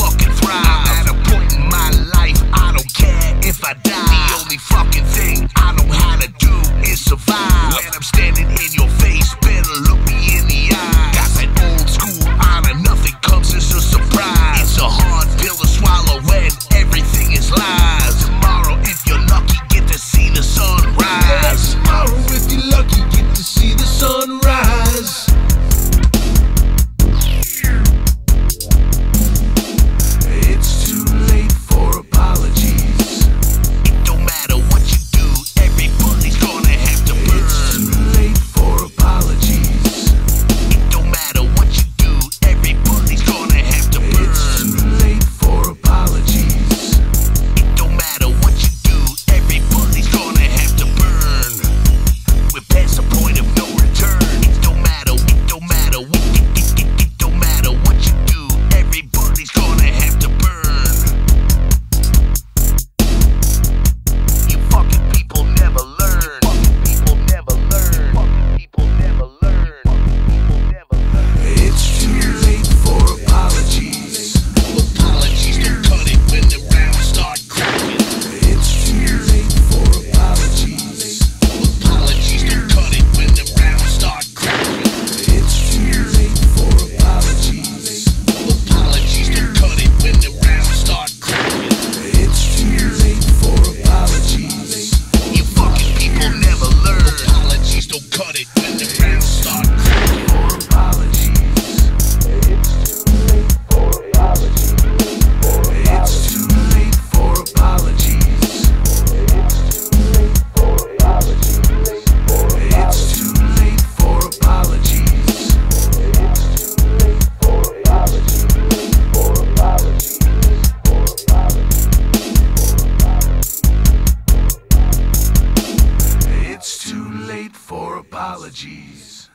fucking thrive. I'm at a point in my life, I don't care if I die. The only fucking thing I know how to do is survive. When I'm standing in your face, better look me in the eye. Got that old school honor, nothing comes as a surprise. It's a hard pill to swallow when everything is lies. Tomorrow, if you're lucky, get to see the sunrise. Tomorrow, if you're lucky, get to see the sunrise. It's too late for apologies. It don't matter what you do, everybody's gonna have to burn. It's too late for apologies. It don't matter what you do, everybody's gonna have to burn. It's too late for apologies. It don't matter what you do, everybody's gonna have to burn. We're past the point of no return. It don't matter what you do, everybody's gonna have to burn. You fucking people never learn. Fucking people never learn. Fucking people never learn. Fucking people never learn. It's too late for apologies. Apologies don't cut it when the rounds start cracking. It's too late for apologies. Apologies don't cut it when the rounds start cracking. It's too late for apologies. Apologies don't cut it when the rounds start cracking. It's too late for apologies. You fucking people never learn. Apologies don't cut it when the rounds start cracking. For apologies. It's too late for apologies. It's too late for apologies. It's too late for apologies.